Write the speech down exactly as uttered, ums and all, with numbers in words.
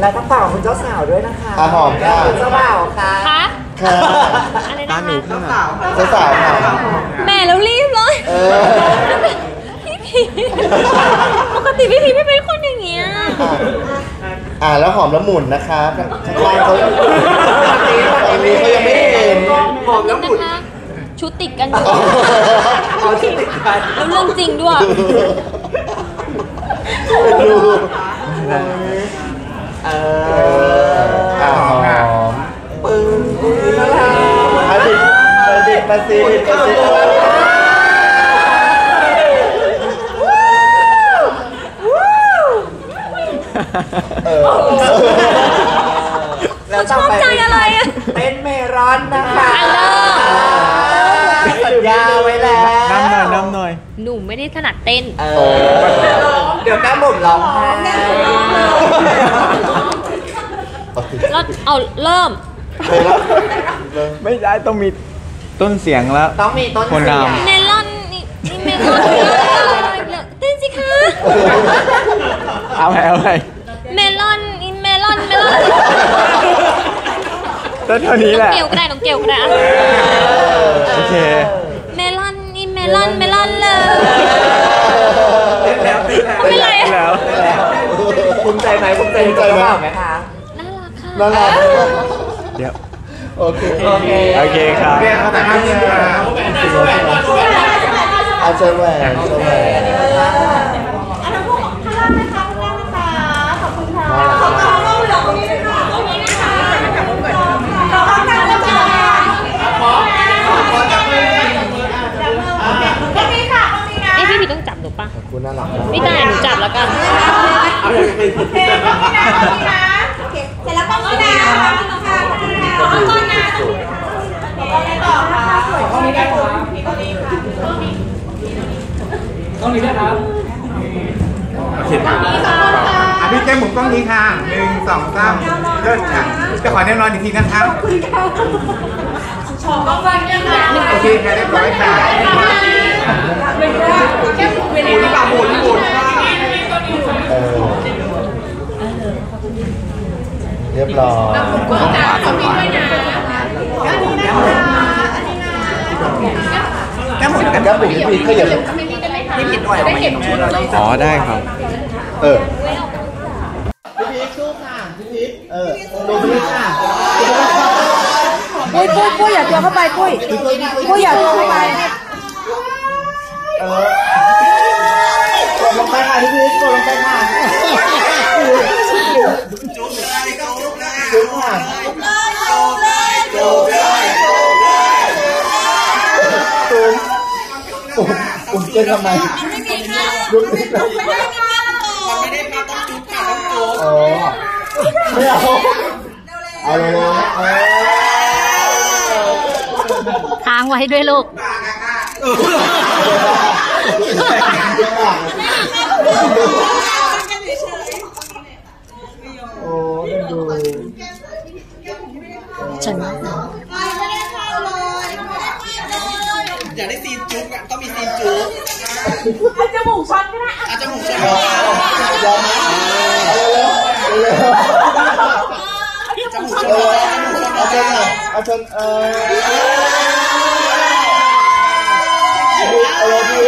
และต้องฝากคุณเจ้าสาวด้วยนะคะหอมค่ะคุณเจ้าบ่าวค่ะค่ะอะไรนะหนูค่ะเจ้าสาวค่ะแม่แล้วรีบเลยพี่พีปกติพี่พีไม่เป็นคนอย่างเงี้ยอ่าแล้วหอมแล้วหมุนนะคะข้างล่างเขาอันนี้เขายังไม่เห็นหอมแล้วหมุนชุดติดกันอยู่แล้วเรื่องจริงด้วยดูเออหอมปึ้งนะคะมาดิมาดิมาสิมาสิแล้วชอบใจอะไรอ่ะเต้นเมรอนนะคะสัญญาไว้แล้วน้ำหน่อยน้ำหน่อยหนูไม่ได้ถนัดเต้นเดี๋ยวแก้มบุ๋มร้องไห้แล้วเอาเริ่มไม่ได้ต้องมีต้นเสียงแล้วต้องมีต้นเสียงเมลอนนี่เมลอนเต้นสิคะเอาไงเอาไงเมลอนอินเมลอนเมลอนต้นเท่านี้แหละน้องเกี่ยวก็ได้น้องเกี่ยวก็ได้โอเคเมลอนอินเมลอนเมลอนเลยแล้วไม่ไรแล้วภูมิใจไหมภูมิใจใจไหมคะน่ารักค่ะน่ารักเดี๋ยวโอเคโอเคโอเคครับแต่ห้ามเงินอาเชแหวนเชแหวนอันนั้นพวกข้างล่างนะคะข้างล่างนะคะขอบคุณค่ะขอบคุณค่ะตรงนี้นะคะตรงนี้นะคะขอบคุณค่ะขอบคุณค่ะขอขอจับมือจับมือจับมือตรงนี้ค่ะตรงนี้นะไอพี่พี่ต้องจับหนูป่ะขอบคุณน่ารักไม่ได้หนูจับแล้วกันโอเคตรงนี้นะตรงนี้นะโอเคเสร็จแล้วต้องนี้นะขอบคุณค่ะขอบคุณค่ะขอบคุณนะต่อค่ะตรงนี้ได้ค่ะตรงนี้ค่ะต้องนี้นะครับโอเคครับอ่ะพี่แก้มหมุนกล้องนี้ค่ะหนึ่งสองสามเลิศค่ะจะขอแน่นอนอีกทีนะคะชอบกล้องวันยังไงโอเคค่ะเรียบร้อยค่ะแก้มหมุนหมุนหมุนหมุนเรียบร้อยกล้องจ๋าขอบคุณด้วยนะอันนี้นะคะอันนี้นะแก้มหมุนแก้มหมุนพี่ขยับพี่ผิดหน่อยได้เห็นชุดอ๋อได้ครับเออพี่พีชสู้ค่ะพี่พีชเออดูพี่ค่ะปุ้ยปุ้ยปุ้ยอย่าตัวเข้าไปปุ้ยปุ้ยอย่าตัวเข้าไปเออกดลงไปค่ะพี่พีชกดลงไปค่ะจุ๊บเลยจุ๊บเลยจุ๊บค่ะจุ๊บเลยจุ๊บเลยจุ๊บจุ๊บจุ๊บเต้นทำไมจุ๊บไม่ได้มันไม่ได้มาต้องจุ๊บค่ะต้องจุ๊บอ๋อไม่เอาเอาเลยค้างไว้ด้วยลูกโอ้ยดูฉันอยากได้ซีนจุ๊บต้องมีซีนจุ๊บอาจจะหมูช้อนก็ได้อาจจะหมูช้อนยอมไหมเร็วจะหมูช้อนเอาชนเอาชนเออเอาเลยพี่